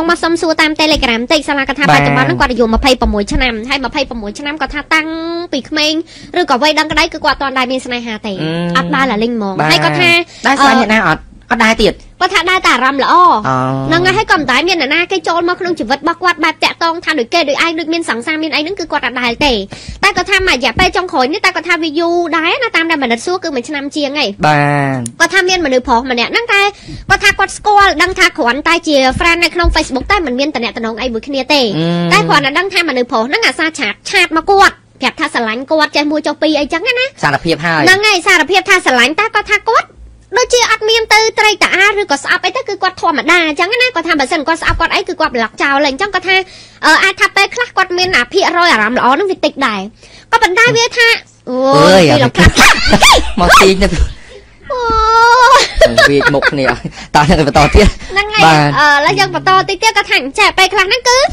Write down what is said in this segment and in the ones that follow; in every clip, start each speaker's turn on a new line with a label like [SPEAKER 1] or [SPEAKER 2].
[SPEAKER 1] មកសុំសួរតាម Telegram តិចសាលាគាត់ថាបច្ចុប្បន្នហ្នឹងគាត់អាយុ26ឆ្នាំហើយ26ឆ្នាំគាត់ថាតាំងពីក្មេងឬក៏វ័យដឹងក្តីគឺគាត់អត់ដែរមានស្នេហាទេអត់ដែរលីងហ្មងហើយគាត់ថា
[SPEAKER 2] ដែរស្នេហាណាអត់ដែរទៀត
[SPEAKER 1] គាត់ថាដែរតែអារម្មណ៍ល្អហ្នឹងហើយក៏មិនដែរមានអ្នកណាគេចូលមកក្នុងជីវិតរបស់គាត់បែបតាក់តងថាដូចគេដូចឯងដូចមានសង្សារមានអីហ្នឹងគឺគាត់អត់ដែរទេតែគាត់ថាមួយរយៈពេលចុងក្រោយនេះតែគាត់ថាវាយូរដែរណាតាមដែលមនិតសួរគឺមួយឆ្នាំជាងហី
[SPEAKER 2] បាទ
[SPEAKER 1] គាត់ថាមានមនុស្សប្រុសម្នាក់ហ្នឹងតែគាត់ថាគាត់ស្គាល់ដឹងថាគ្រាន់តែជា friend នៅក្នុង Facebook តែមិនមានតំណែងអីមួយគ្នាទេតែគ្រាន់តែដឹងថាមនុស្សប្រុសហ្នឹងអាសាឆាតមកគាត់ប្រាប់ថាស្រឡាញ់គាត់ចេះមួយចុះពីរអីចឹងណា
[SPEAKER 2] សារភាពហើយ
[SPEAKER 1] ហ្នឹងហើយសារភាពថាស្រឡាញ់តែគាត់ថាគាត់ដូចជាអត់មានទៅត្រីតាឬក៏ស្អប់អីទៅគឺគាត់ធម្មតាអញ្ចឹងណាគាត់ថាបើសិនគាត់ស្អប់គាត់អីគឺគាត់ប្លុកចោលហើយអញ្ចឹងគាត់ថាអាចថាពេលខ្លះគាត់មានអាភាគរយអារម្មណ៍ល្អនឹងវាតិចដែរក៏ប៉ុន្តែវាថា
[SPEAKER 2] អូយមកទីនេះអូវាមុខគ្នាតើយើងបន្តទៀត
[SPEAKER 1] ហ្នឹងហើយឥឡូវយើងបន្តតិចទៀតគាត់ថាចេះពេលខ្លះហ្នឹងគឺ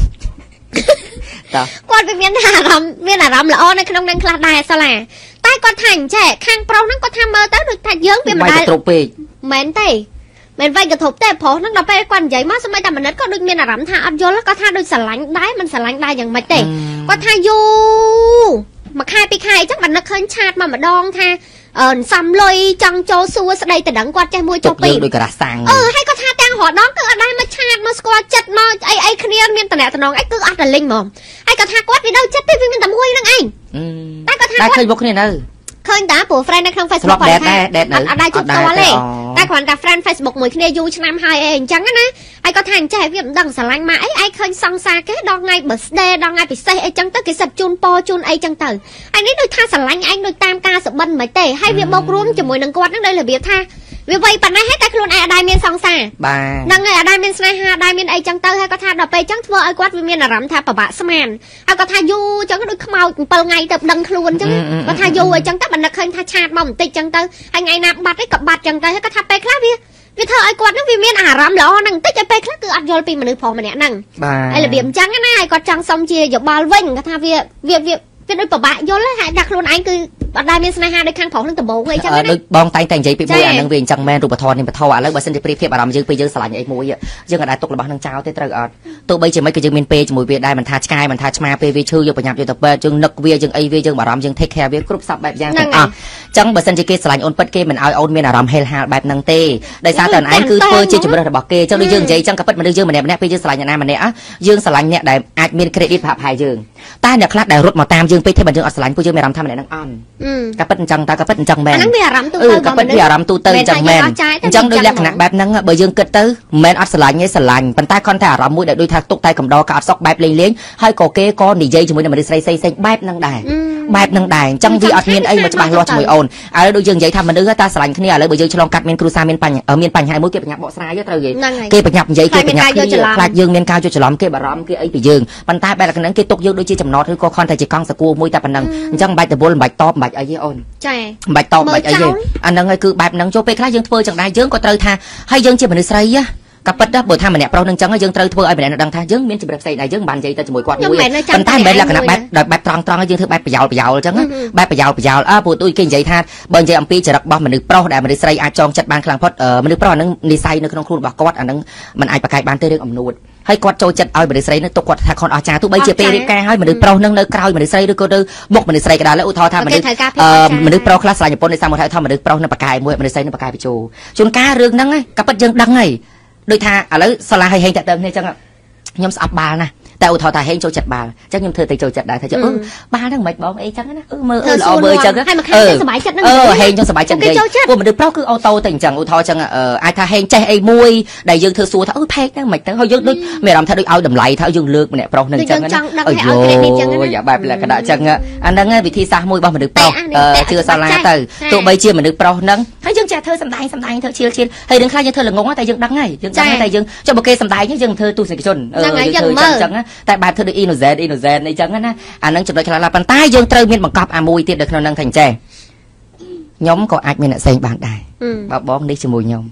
[SPEAKER 1] គាត់វាមានអារម្មណ៍ល្អនៅក្នុងនឹងខ្លះដែរសាឡាតែគាត់ថាចេះខាងប្រុសហ្នឹងគាត់ថាមើលទៅដូចថាយើងវាមិនដែរ
[SPEAKER 2] គ្រប់ពេក
[SPEAKER 1] មែនទេមិនវាយកធប់ទេប្រុសហ្នឹងដល់ពេលគាត់និយាយមកស្មីតែមនិតក៏ដូចមានអារម្មណ៍ថាអត់យល់គាត់ថាដូចស្រឡាញ់ដែរមិនស្រឡាញ់ដែរយ៉ាងម៉េចទេគាត់ថាយូមួយខែពីរខែអញ្ចឹងបាននឹកឃើញឆាតមកម្ដងថាសំលុយចង់ចូលសួរស្ដីទៅដឹងគាត់ចេះមួយចុះពីរ
[SPEAKER 2] ដូចការ៉ាសាំង
[SPEAKER 1] ហើយគាត់ថាទាំងរដងគឺអត់ដែរមកឆាតមកស្គាល់ចិត្តមកអីគ្នាមានតំណែងអីគឺអត់តែលិញហ្មងហើយគាត់ថាគាត់វានៅចិត្តទេវាមានតែមួយហ្នឹងឯង
[SPEAKER 2] តែគាត់ថាគាត់ឃើញមុខគ្នានៅ
[SPEAKER 1] ឃើញតាព្រោះ friend នៅក្នុង Facebook
[SPEAKER 2] គាត់ថា
[SPEAKER 1] អត់ដែរជួបផ្ទាល់ទេតែគ្រាន់តែ friend Facebook មួយគ្នាយូរឆ្នាំហើយអីអញ្ចឹងណាហើយគាត់ថាអញ្ចឹងវាមិនដឹងស្រឡាញ់មកអីឯងឃើញសង្សារគេដល់ថ្ងៃ birthday ដល់ថ្ងៃពិសេសអីចឹងទៅគេសិតជូនពរជូនអីចឹងទៅហើយនេះដូចថាស្រឡាញ់ឯងដូចតាមការសុបិនមិនទេហើយវាបូករួមជាមួយនឹងគាត់ហ្នឹងដោយរបៀបថាវាវ័យប៉ុណ្ណេះហើយតែខ្លួនឯងអត់ដែរមានសង្សារ
[SPEAKER 2] បាទ
[SPEAKER 1] ហ្នឹងហើយអត់ដែរមានស្នេហាអត់ដែរមានអីចឹងទៅហើយគាត់ថាដល់ពេលចឹងធ្វើឲ្យគាត់វាមានអារម្មណ៍ថាពិបាកស្មានហើយគាត់ថាយូរចឹងដូចខ្មោច7ថ្ងៃទៅដឹងខ្លួនចឹងគាត់ថាយូរអីចឹងទៅបាននឹកឃើញថាឆាតមកបន្តិចចឹងទៅហើយថ្ងៃណាបាត់អីក៏បាត់ចឹងទៅហើយគាត់ថាពេលខ្លះវាធ្វើឲ្យគាត់ហ្នឹងវាមានអារម្មណ៍ល្អហ្នឹងបន្តិចហើយពេលខ្លះគឺអត់យល់ពីមនុស្សប្រុសម្នាក់ហ្នឹងហើយរបៀបអញ្ចឹងណាហើយគាត់ចង់សុំជាយោបល់វិញគាត់ថាវាដូចពិបាកយល់ហើយថាខ្លួនឯងគឺអត់ដែរមានស្នេហាដូចខាងប្រុសនឹងដំបូងអីចឹងណា
[SPEAKER 2] ដូចបងតែនិយាយពីមួយអានឹងវាអញ្ចឹងមែនរូបធម៌នេះបធម៌ឥឡូវបើសិនជាប្រៀបធៀបអារម្មណ៍យើងពេលយើងស្រឡាញ់អីមួយយើងអត់ដែរទុករបស់នឹងចោលទេត្រូវអត់ទោះបីជាមិនក៏យើងមានពេលជាមួយវាដែរមិនថាឆ្កែមិនថាឆ្មាពេលវាឈឺយើងប្រញាប់យកទៅពេទ្យយើងនឹកវាយើងអីវាយើងបារម្ភយើង take care វាគ្រប់សពបែបយ៉ាងទាំងអស់អញ្ចឹងបើសិនជាគេស្រឡាញ់អូនពិតគេមិនឲ្យអូនមានអារម្មណ៍ហេលហាលបែបហ្នឹងទេដោយសារតែអូនឯងគឺធ្វើជាជំរឿនរបស់គេអញ្ចឹងដូចយើងនិយាយអញ្ចឹងក៏ពិតមនុស្សយើងម្នាក់ពេលយើងស្រឡាញ់អ្នកណាម្នាក់យើងស្រឡាញ់អ្នកដែលអាចមាន credit ប្រហែលយើងតែអ្នកខ្លះដែលរត់មកតាមយើងពេកទេបើយើងអត់ស្រឡាញ់ពួកយើងមានអារម្មណ៍ថាម្នាក់ហ្នឹងអន់ក៏ពិតអញ្ចឹងតែក៏ពិតអញ្ចឹងមែន
[SPEAKER 1] អាហ្នឹងវាអារម្មណ៍ទូទៅ
[SPEAKER 2] ក៏ពិតវាអារម្មណ៍ទូទៅអញ្ចឹងមែនអញ្ចឹងដោយលក្ខណៈបែបហ្នឹងបើយើងគិតទៅមិនមែនអត់ស្រឡាញ់ទេស្រឡាញ់ប៉ុន្តែគ្រាន់តែអារម្មណ៍មួយដែលដូចថាទុកតែកំដរក៏អត់សុខបែបលេងហើយក៏គេក៏និយាយជាមួយនឹងមនុស្សស្រីផ្សេងបែបហ្នឹងដែរអញ្ចឹងវាអត់មានអីមកច្បាស់លាស់ជាមួយអូនឥឡូវដូចយើងនិយាយថាមនុស្សតែស្រឡាញ់គ្នាឥឡូវបើយើងឆ្លងកាត់មានគ្រួសារមានបញ្ហាមួយគេបញ្ញាប់បកស្រាយត្រូវគេបញ្ញាប់និយាយគេបញ្ញាប់ខ្លាចយើងមានការយល់ច្រឡំគេបារម្ភគេអីពីយើងប៉ុន្តែបែបហ្នឹងគេទុកយើងដូចជាចំណតឬក៏គ្រាន់តែជាកង់សកួរមួយតែប៉ុណ្ណឹងអញ្ចឹងមិនបាច់តវល់មិនបាច់តបមិនបាច់អីទេអូន
[SPEAKER 1] ចា
[SPEAKER 2] មិនបាច់តបមិនបាច់អីទេអាហ្នឹងហើយគឺបែបហ្នឹងចូលពេលខ្លះយើងធ្វើចឹងដែរយើងក៏ត្រូវថាហើយយើងជាមនុស្សស្រីក៏ប៉ិតដែរបើថាម្នាក់ប្រុសនឹងចឹងយើងត្រូវធ្វើឲ្យម្នាក់នឹងដឹងថាយើងមានជំរឿនផ្សេងដែរយើងមិនបាននិយាយទៅជាមួយគាត់មួយប៉ុន្តែមិនមែនលក្ខណៈបែបត្រង់យើងធ្វើបែបប្រយោលចឹងបែបប្រយោលព្រោះទូគេនិយាយថាបើនិយាយអំពីចរិតរបស់មនុស្សប្រុសដែលមនុស្សស្រីអាចចងចិត្តបានខ្លាំងផុតមនុស្សប្រុសអានឹងនិស័យនៅក្នុងខ្លួនរបស់គាត់អានឹងមិនអាចប្រកែកបានទេរឿងអំនួតហើយគាត់ចូលចិត្តឲ្យមនុស្សស្រីនឹងទុកគាត់ថាគាត់អស្ចារ្យទោះបីជាពេលរៀបការឲ្យមនុស្សប្រុសនឹងនៅក្រោយមនុស្សស្រីឬក៏ទៅមុខមនុស្សស្រីក៏ដោយឧទាហរណ៍ថាមនុស្សប្រុសខ្លះស្រឡាញ់ប្រពន្ធដោយសារមកថាមនុស្សប្រុសនឹងប្រកែកមួយមនុស្សស្រីនឹងប្រកែកបញ្ជោជួនកាលរឿងហ្នឹងក៏ប៉ិតយើងដឹងហើយដូចថាឥឡូវសាឡាហេងតាក់ទងគ្នាអញ្ចឹងខ្ញុំស្អប់បាល់ណាតែឧទាហរណ៍ថាហេងចូលចិត្តបាល់អញ្ចឹងខ្ញុំធ្វើទៅចូលចិត្តដែរថាបាល់ហ្នឹងមិនបងអីចឹងណាមើលល្អមើលអញ្ចឹង
[SPEAKER 1] ហើយមកខាងសប្បាយចិត្តហ្នឹង
[SPEAKER 2] ហេងខ្ញុំសប្បាយចិត្តនិយាយពួកមនុស្សប្រុសគឺអូតូទៅអញ្ចឹងឧទាហរណ៍អញ្ចឹងអាចថាហេងចេះអីមួយដែលយើងធ្វើសួរថាផេកហ្នឹងមិនទៅហើយយើងដូចមានអារម្មណ៍ថាដូចឲ្យតម្លៃថាយើងលើកម្នាក់ប្រុសហ្នឹងអញ្ចឹងណាបែបលក្ខណៈអញ្ចឹងអាហ្នឹងវិធីសាស្ត្រមួយរបស់មនុស្សប្រុសជឿសាឡាទៅទោះបីជាមនុស្សប្រុសហ្នឹងហើយយើងចេះធ្វើសម្ដែងធ្វើឈៀលហើយរឿងខ្លះយើងធ្វើល្ងងតែយើងដឹងហើយយើងដឹងតែយើងចុះបើគេសម្ដែងយើងធ្វើទស្សនិកជនយើងធ្វើអញ្ចឹងតែបែបធ្វើដូច innocent អីចឹងណាអាហ្នឹងចំណុចខ្លះប៉ុន្តែយើងត្រូវមានបង្កប់អាមួយទៀតនៅក្នុងហ្នឹងថាចេះខ្ញុំក៏អាចមានអ្នកផ្សេងបានដែរបើបងនេះជាមួយខ្ញុំ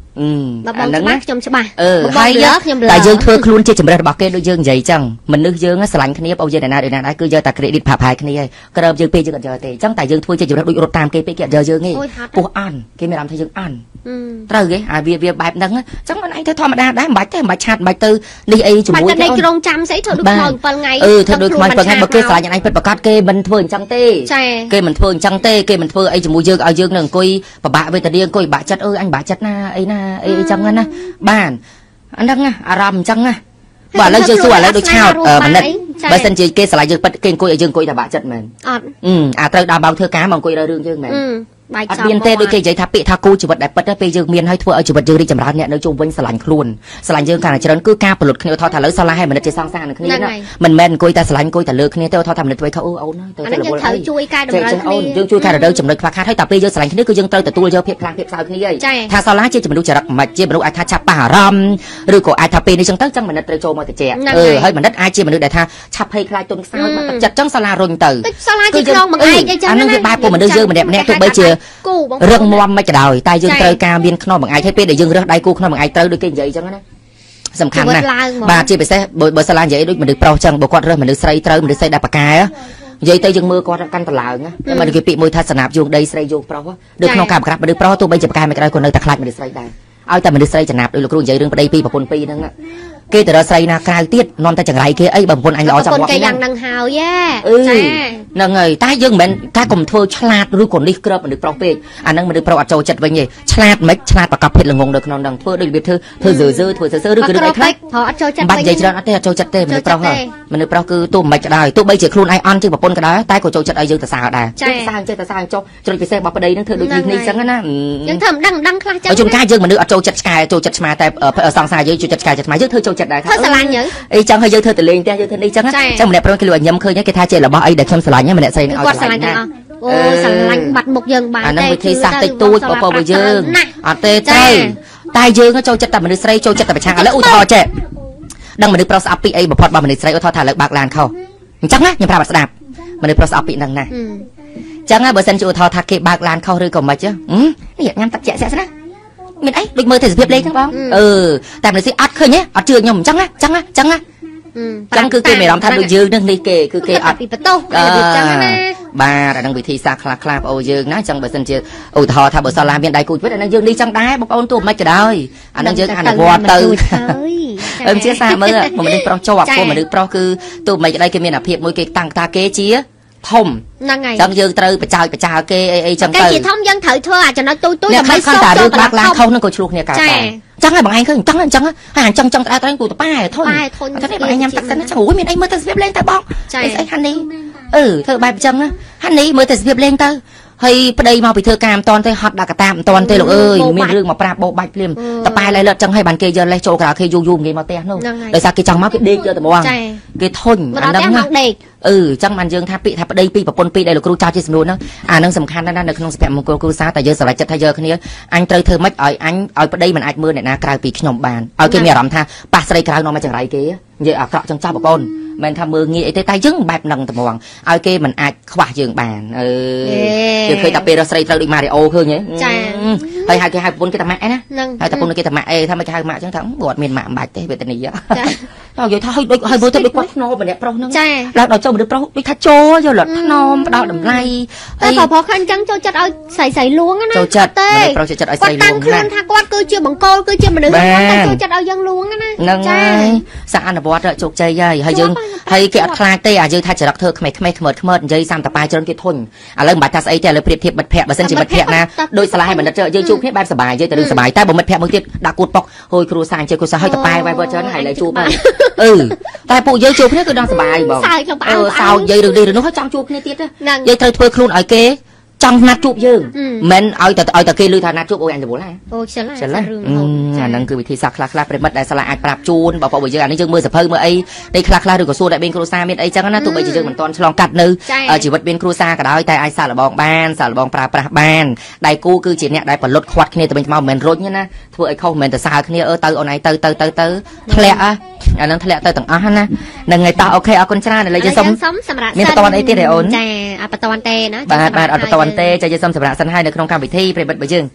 [SPEAKER 1] បងច្បាស់ខ្ញុំច្បាស់
[SPEAKER 2] ហើយតែយើងធ្វើខ្លួនជាចម្រិតរបស់គេដូចយើងនិយាយចឹងមនុស្សយើងស្រឡាញ់គ្នាបងយើងណាដែរគឺយកតែ credit ផាផាយគ្នាហើយក្រោមយើងពេកយើងអត់យកទេអញ្ចឹងតែយើងធ្វើជាចម្រិតដូចរត់តាមគេពេកគេអត់យកយើងទេពោះអន់គេមានអារម្មណ៍ថាយើងអន់ត្រូវទេអាវាបែបហ្នឹងអញ្ចឹងមិនឯងធ្វើធម្មតាដែរមិនបាច់ទេមិនបាច់ឆាតមិនបាច់ទៅនេះអីជាមួយ
[SPEAKER 1] គេតែក្រុងចាំស្អីធ្វើដូចខ្មោច7ថ្ងៃ
[SPEAKER 2] ធ្វើដូចខ្មោច7ថ្ងៃបើគេស្រឡាញ់ឯងពិតប្រកបគេមិនធ្វើអញ្ចឹងទេគេមិនធ្វើអញ្ចឹងទេគេមិនធ្វើអីជាមួយយើងឲ្យយើងនឹងអង្គុយពិបាកវេទនាអង្គុយបាក់ចិត្តអញបាក់ចិត្តណាអីណាអីអញ្ចឹងណាបានអាហ្នឹងអារម្មណ៍អញ្ចឹងណាបើឥឡូវយើងសួរឥឡូវដូចឆោតមនិតបើសិនជាគេស្រឡាញ់យើងពិតគេអង្គុយឲ្យយើងអង្គុយតែបាក់ចិត្តមែន
[SPEAKER 1] អត់
[SPEAKER 2] អាត្រូវដើរបោកធ្វើការមកអង្គុយរើរឿងយើងមែនអត់មានទេដូចគេនិយាយថាពាក្យថាគូជីវិតដែលពិតពេលយើងមានឲ្យធ្វើឲ្យជីវិតយើងរីកចម្រើនអ្នកនៅជុំវិញស្រឡាញ់ខ្លួនស្រឡាញ់យើងកាន់តែច្រើនគឺការផលិតគ្នាថតថាឥឡូវស្រឡាញ់ឲ្យមនិតជាសង្សារនឹងគ្នាណាមិនមែនអង្គុយតែស្រឡាញ់អង្គុយតែលើគ្នាទេថតថាមនិតធ្វើខោអូនទៅ
[SPEAKER 1] ទៅយើងត្រូវជួយកែតម្រូវគ្នា
[SPEAKER 2] យើងជួយកែតម្រូវចំណុចខ្វះខាតហើយតែពេលយើងស្រឡាញ់គ្នាគឺយើងត្រូវទទួលយកភាពខ្លាំងភាពសើគ្នាហើយថាស្រឡាញ់ជាមនុស្សចរិតមិនជាមនុស្សអាចថាឆាប់ប៉ះអារម្មណ៍ឬក៏អាចថាពេលនេះចឹងទៅចឹងមនិតត្រូវចូលមកតិចហើយមនិតអាចជាមនុស្សដែលថាឆាប់ភ័យខ្លាចទុនខ្សោយបាត់ទឹកចិត្តចឹងស្រឡាញ់រុញទៅ
[SPEAKER 1] ស្រឡាញ់ជាក្នុងបង្អែកអីចឹង
[SPEAKER 2] អានឹងវាបែបពួកមនុស្សយើងម្នាក់ទោះបីជារឹងមាំមិនក៏ដោយតែយើងត្រូវការមានខ្នងបង្អែកហើយពេលដែលយើងរើសដៃគូខ្នងបង្អែកត្រូវដូចគេនិយាយអញ្ចឹងណាសំខាន់ណាស់បាទជាពិសេសបើសាឡានិយាយដូចមនុស្សប្រុសចឹងបើគាត់រើសមនុស្សស្រីត្រូវមនុស្សស្រីដែលប៉ាកែនិយាយទៅយើងមើលគាត់កាន់តឡើងណាតែមកគេពាក្យមួយថាសណាប់យោងដីស្រីយោងប្រុសដូចក្នុងការប្រកាសមនុស្សប្រុសទោះបីជាប៉ាកែមិនក្រោយគាត់នៅតែខ្លាចមនុស្សស្រីដែរឲ្យតែមនុស្សស្រីចំណាប់ដូចលោកគ្រូនិយាយរឿងប្តីពីប្រពន្ធពីរហ្នឹងគេទៅរកស្រីណាក្រៅទៀតនាំតែចង្រៃគេអីបើប្រពន្ធអញល្អចាំមក
[SPEAKER 1] គេយ៉ាងហ្នឹងហើយចា
[SPEAKER 2] ហ្នឹងហើយតែយើងមិនមែនថាកុំធ្វើឆ្លាតឬក៏នេះក្របមនុស្សប្រុសពេកអាហ្នឹងមនុស្សប្រុសអត់ចូលចិត្តវិញទេឆ្លាតមិនឆ្លាតប្រកបភេទល្ងងនៅក្នុងហ្នឹងធ្វើដូចរបៀបធ្វើសើធ្វើសើឬក៏រឿងអីខ្លះ
[SPEAKER 1] ព្រោះអត់ចូលចិត្ត
[SPEAKER 2] វិញបាច់និយាយច្រើនអត់ទេអត់ចូលចិត្តទេមនុស្សប្រុសមនុស្សប្រុសគឺទោះមិនក៏ដោយទោះបីជាខ្លួនឯងអន់ជាងប្រពន្ធក៏ដោយតែក៏ចូលចិត្តឲ្យយើងទៅសើដែរចេះតែសើចុះជ្រុចពិសេសរបស់ប្តីហ្នឹងធ្វើដូចនេះចឹងណា
[SPEAKER 1] យើងធ្វើមិនដឹងខ្លះចឹង
[SPEAKER 2] ជួនកាលយើងមនុស្សអត់ចូលចិត្តឆ្កែចូលចិត្តឆ្មាតែសង្សារយើងចូលចិត្តឆ្កែចិត្តឆ្មាយើងធ្វើចូលចិត្តដែរ
[SPEAKER 1] ថាស្រឡាញ់យើង
[SPEAKER 2] អីចឹងហើយយើងធ្វើទៅលេងផ្ទះយើងធ្វើនេះចឹងចឹងម្នាក់ប្រុសគេលួចញឹមឃើញគេថាជារបស់អីដែលខ្ញុំស្រឡាញ់ម្នាក់ស្រីនឹងឲ្យ
[SPEAKER 1] គាត់ស្រឡាញ់ទាំងអស់អូស្រឡាញ់បាត់មុខយើងបាន
[SPEAKER 2] តែអានឹងវិធីសាស្ត្រតិចតួចរបស់យើងអត់ទេត្រូវតែយើងចូលចិត្តតែមនុស្សស្រីចូលចិត្តតែប្រឆាំងឥឡូវឧទាហរណ៍ចេះដឹងមនុស្សប្រុសស្អប់ពីអីបំផុតរបស់មនុស្សស្រីឧទាហរណ៍ថាឥឡូវបើកឡានខុសអញ្ចឹងណាខ្ញុំប្រាប់អត់ស្ដាប់មនុស្សប្រុសស្អប់ពីហ្នឹងណាចឹងបើសិនជាឧទាហរណ៍ថាគេបើកឡានខុសឬក៏មិនចឹងនេះញ៉ាំទឹកជាក់ស្អាតណាមានអីដូចមើលទេសភាពលេងហ្នឹងបងតែមនុស្សស្រីអត់ឃើញទេអត់ជឿខ្ញុំអញ្ចឹងណាចឹងគឺគេមានអារម្មណ៍ថាដូចយើងនេះគេគឺគេអត់
[SPEAKER 1] ពីបន្ទោសចឹងណា
[SPEAKER 2] បាទអានឹងវិធីសាស្ត្រខ្លះបងប្អូនយើងណាចឹងបើសិនជាឧទាហរណ៍ថាបើសាឡាមានដៃគូជីវិតអានឹងយើងនេះចឹងដែរបងប្អូនទោះមិនក៏ដោយអានឹងយើងអនុវត្តទៅជាសារមើលមនុស្សប្រុសជាប់ពួកមនុស្សប្រុសគឺទោះមិនក៏ដោយគេមានអាភិបមួយគេតាំងតាគេជាធំ
[SPEAKER 1] ហ្នឹងហើយ
[SPEAKER 2] ចឹងយើងត្រូវបចោគេអីចឹងទៅ
[SPEAKER 1] គេជាធំយើងត្រូវធ្វើអាចំណុចទូច
[SPEAKER 2] ដើម្បីសុំទៅរឿងបាក់ឡានខុសនឹងក៏ឆ្លោះគ្នាកើតដែរចឹងហើយបងឯងឃើញចឹងហើយអញ្ចឹងតែត្រង់គូតប៉ែធុញតែនេះបងឯងញ៉ាំទឹកសិនណាអូយមានអីមើលទៅស្វាបលេងទៅបងស្អីហានីធ្វើបែបអញ្ចឹងណាហានីមើលទៅស្វាបលេងទៅហើយប្តីមកពីធ្វើការមិនតាន់ទេហត់ដាក់កតាមិនតាន់ទេលោកអើយមានរឿងមកប្រាប់បោបាច់ភ្លាមតប៉ែឡៃលឹកចឹងហើយបានគេយកលេសចូលក្រៅគេយូរគេមកផ្ទះនោះដោយសារគេចង់មកគេដេកយកតែមកគេធុញ
[SPEAKER 1] អាហ្នឹងណា
[SPEAKER 2] ចឹងបានយើងថាពាក្យថាប្តីពីប្រពន្ធពីដែលលោកគ្រូចោទជាសំណួរហ្នឹងអាហ្នឹងសំខាន់ណាស់នៅក្នុងសុភមង្គលគ្រួសារតែយើងសម្រេចចិត្តថាយកគ្នាអញត្រូវធ្វើម៉េចឲ្យអញឲ្យប្តីមិនអាចមើលអ្នកណាក្រៅពីខ្ញុំបានឲ្យគេមានអារម្មណ៍ថាប៉ះស្រីក្រៅនាំមកចង្រៃគេនិយាយអាក្រក់ចឹងចាស់បងប្អូនមិនថាមើលងាយអីទេតែយើងបែបហ្នឹងត្មងឲ្យគេមិនអាចខ្វះយើងបានយើងឃើញតែពេលរស់ស្រីត្រូវដូចម៉ារីអូឃើញហ៎ហើយហៅគេហៅប្រពន្ធគេថាម៉ាក់ឯណាហើយតែប្រពន្ធគេថាម៉ាក់អេថាមិនគេហៅម៉ាក់ចឹងថាគាត់មានម៉ាក់មិនបាច់ទេវេទនីចានិយាយថាឲ្យដូចឲ្យមើលទៅដូចគាត់ធ្នមម្នាក់ប្រុសហ្នឹងដល់ចូលមនុស្សប្រុសដូចថាចូលយកលត់ធ្នមផ្ដោតតម្លៃ
[SPEAKER 1] តែប្រុសឃើញចឹងចូលចិត្តឲ្យស្រីលួងណា
[SPEAKER 2] ចូលចិត្តប្រុសចូលចិត្តឲ្យស្រីលួង
[SPEAKER 1] គាត់តាំងខ្លួនថាគាត់គឺជាបង្គោលគឺជាមនុស្សគាត់តែចូលចិត្តឲ្យយើងលួងណា
[SPEAKER 2] ហ្នឹងហើយសាអនុវត្តជោគជ័យហើយយើងហើយគេអត់ខ្លាចទេអាយើងថាចរិតធ្វើក្មេងខ្មើនិយាយសាមតប៉ាច្រើនគេធុញឥឡូវមិនបាច់ថាស្អីទេឥឡូវប្រៀបធៀបមិត្តភក្តិបើសិនជាមិត្តភក្តិណាដូចឆ្លាស់ឲ្យមិត្តយើងជួបគ្នាបែបសប្បាយនិយាយតែរឿងសប្បាយតែបើមិត្តភក្តិមួយទៀតដាក់គួតប៉ុកហួយគ្រួសារអញ្ជើញគ្រួសារឲ្យតប៉ែវាយវត្តច្រើនហើយឡើយជួបហើយតែពួកយើងជួបគ្នាគឺដល់សប្បាយបង
[SPEAKER 1] សើចក្នុងផ្អើ
[SPEAKER 2] សើចនិយាយរឿងនេះរឿងនោះហើយចង់ជួបគ្នាទៀតនិយាយត្រូវធ្វើខ្លួនឲ្យគេចង់ណាត់ជួបយើងមិនឲ្យតែគេលឺថាណាត់ជួបអូយអញរវល់ហ៎
[SPEAKER 1] អូឆ្លាស់
[SPEAKER 2] រឿងអាហ្នឹងគឺវិធីសាស្ត្រខ្លះប្រិមិត្តដែលសាឡាអាចប្រាប់ជូនបងប្អូនយើងអានេះយើងមើលសភៅមើលអីនេះខ្លះឬក៏សួរតែបេនគ្រួសារមានអីចឹងណាទោះបីជាយើងមិនទាន់ឆ្លងកាត់នៅជីវិតបេនគ្រួសារក៏ដោយតែអាចសាកល្បងបានសាកល្បងប្រើប្រាស់បានដៃគូគឺជាអ្នកដែលផលិតខ្វាត់គ្នាទៅវិញទៅមកមិនមែនរុញណាធ្វើឲ្យខុសមិនមែនទៅសើគ្នាទៅអូនឯងទៅធ្លាក់អាហ្នឹងធ្លាក់ទៅទាំងអស់ណាហ្នឹងហើយតោះអូខេអរគុណច្រើនឥឡូវយើងសុំ
[SPEAKER 1] សម្រាប់
[SPEAKER 2] មានបន្តអីទៀតទេអូន
[SPEAKER 1] ចាអត់បន្តទេណា
[SPEAKER 2] បាទអត់បន្តទេចាយើងសុំសម្រាប់សិនហើយនៅក្នុងកម្មវិធីប្រិមិត្តរបស់យើង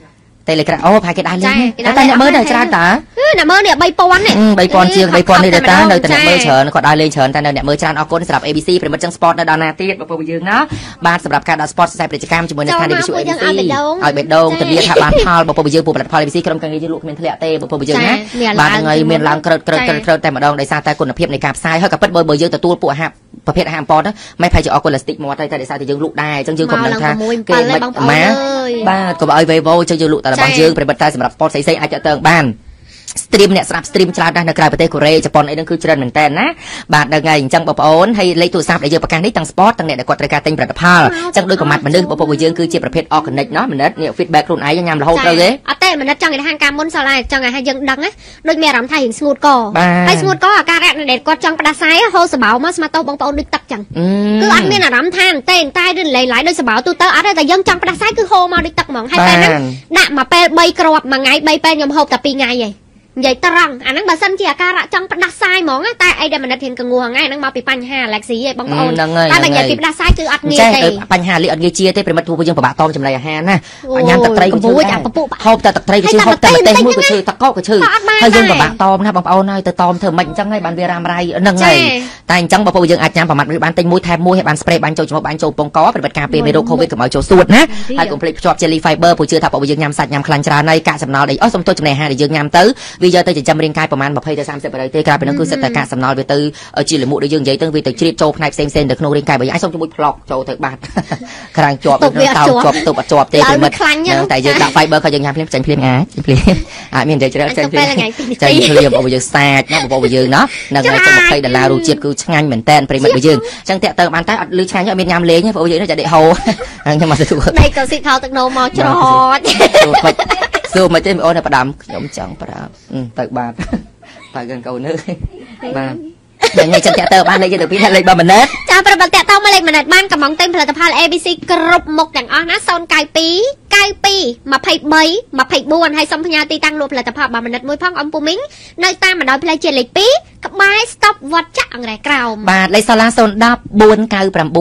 [SPEAKER 2] Telegram អូផាគេដែរលេងតែអ្នកមើលដែរច្រើនតា
[SPEAKER 1] អ្នកមើលនេះ3000នេះ
[SPEAKER 2] 3000ជាង3000នេះដែរតានៅតែអ្នកមើលច្រើនគាត់ដែរលេងច្រើនតែនៅអ្នកមើលច្រើនអរគុណសម្រាប់ ABC ប្រិមិត្តចឹង Sport នៅដល់ណាទៀតបងប្អូនយើងណាបាទសម្រាប់ការដាក់ Sport ខ្សែពាណិជ្ជកម្មជាមួយនឹងខាង ABC ឲ្យបេះដូងធានាថាបានផលបងប្អូនយើងពលផល ABC ក្រុមការងារយើងលក់គ្មានធ្លាក់ទេបងប្អូនយើងណាបាទថ្ងៃមានឡើងក្រឹតតែម្ដងដោយសារតែគុណភាពនៃការផ្សាយហើយក៏ពិតបើយើងទទួលពួកអាហារប្រភេទអាហារ import មិនផៃជាអកូឡាស្ទិកមាត់តែដោយសារតែយើងលក់ដែរអញ្ចឹងយើងកុំដឹងថាគេមិនបាទកុំឲ្យ Vivo អញ្ចឹងយើងលក់តែរបស់យើងប្រិមិត្តតែសម្រាប់ Sport ផ្សេងៗអាចទៅបាន stream អ្នកស្រាប់ stream ច្រើនណាស់នៅក្រៅប្រទេសកូរ៉េជប៉ុនអីហ្នឹងគឺច្រើនមែនតើណាបាទដល់ថ្ងៃអញ្ចឹងបងប្អូនហើយលេខទូរស័ព្ទដែលយើងប្រកាសនេះទាំង Sport ទាំងអ្នកដែលគាត់ត្រូវការទិញផលិតផលអញ្ចឹងដោយកម្មាត់មនុស្សបងប្អូនយើងគឺជាប្រភេទ organic ណោះមនុស្សនេះ feedback ខ្លួនឯងញ៉ាំរហូតត្រូវទេ
[SPEAKER 1] អត់ទេមនុស្សចង់និយាយថាការមុនសល់ហើយចង់ឲ្យយើងដឹងណាដូចមានអារម្មណ៍ថារៀងស្ងួតកហើយស្ងួតកអាការៈដែលគាត់ចង់ផ្ដាសាយហូរសបោមកស្មាតោបងប្អូនដូចទឹកចឹងគឺអត់មានអារម្មណ៍ថាតែឬលេងឡាយដូចសបោទូទៅអត់ទេតែយើងចង់ផ្ដាសាយគឺហូរមកដូចទឹកហ្មងហើយពេលហ្នឹងដាក់មកពេល3គ្រាប់មួយថ្ងៃ3ពេលខ្ញុំហូបតែ2ថ្ងៃឯងនិយាយត្រង់អាហ្នឹងបើសិនជាអាការៈចង់ផ្ដាសាយហ្មងតែអីដែលមនិតហ៊ានកងួរហ្នឹងហ្នឹងមកពីបញ្ហា Alexi ឯងបងប្អូនតែបើនិយាយពីផ្ដាសាយគឺអត់ងាយទេ
[SPEAKER 2] បញ្ហាលីអត់ងាយជាទេប្រិមិត្តពួកយើងពិបាកតមចំណីអាហារណាញ៉ាំទឹកត្រីក៏ឈឺដែរហូបតែទឹកត្រីក៏ឈឺហូបតែម្ទេសមួយក៏ឈឺទឹកកកក៏ឈឺហើយយើងពិបាកតមណាបងប្អូនហើយទៅតមធ្វើមិនអញ្ចឹងហើយបានវារ៉ាំរ៉ៃហ្នឹងហើយតែអញ្ចឹងបងប្អូនយើងអាចញ៉ាំប្រមាត់បានទិញមួយថែមមួយហើយបាន spray បានចូលជាមួយបានចូលពងកប្រិមិត្តការពារមេរោគ COVID កុំឲ្យចូលសួតណាហើយកុំភ្លេចភ្ជាប់ jelly fiber ព្រោះជឿថាបងប្អូនយើងញ៉ាំសាច់ញ៉ាំខ្លាញ់ច្រើនហើយកាកសំណល់អីសុំទោសចំណីអាហារដែលយើងញ៉ាំទៅវាយកទៅចិញ្ចឹមរាងកាយប្រមាណ20 ទៅ 30% ទេក្រៅពីនោះគឺសិតតែកាកសំណល់វាទៅជាលិមួកដូចយើងនិយាយទៅវាទៅជ្រៀតចូលផ្នែកផ្សេងៗទៅក្នុងរាងកាយបើយើងអាចសុំជាមួយផ្លុកចូលទៅបាត់ខ្លាំងជាប់ទៅតោជាប់ទៅអត់ជាប់ទេប្រិមិត្តតែយើងដាក់ fiber ក៏យើងញ៉ាំភ្លាមចាញ់ភ្លាមអាចមាននិយាយច្រើនចាញ់ភ្លាមបងយើងសាច់ណាបងយើងណានឹងឲ្យទៅ$20រសជាតិគឺឆ្ងាញ់មែនតែនប្រិមិត្តរបស់យើងអញ្ចឹងតាក់ទៅបានតែអត់លឺឆ្ងាញ់អត់មានញ៉ាំលេងទេបងយើងចាដេកហូខ្ញុំមកទទួល
[SPEAKER 1] ដេកក៏ស៊ីថោទឹកនោមមកច្រត់
[SPEAKER 2] សួរមកទេអូនផ្ដាំខ្ញុំចង់ប្រាប់ទៅបាទតែកូននេះបាទយ៉ាងនេះចឹងតាក់ទៅបានលេខទៅពីលេខ3ម៉ាត់
[SPEAKER 1] ចាប្រាប់តាក់ទៅមកលេខម៉ាត់បានកំងទិញផលិតផល ABC គ្រប់មុខទាំងអស់ណា092 92 23 24ហើយសូមផ្ញើទីតាំងលក់ផលិតផល3ម៉ាត់មួយផងអំពូមីងនៅតាមបណ្ដោយផ្លូវជាតិលេខ2ក្បែរ stop វត្តចាក់អង្រែក្រោម
[SPEAKER 2] បាទលេខសាលា010 499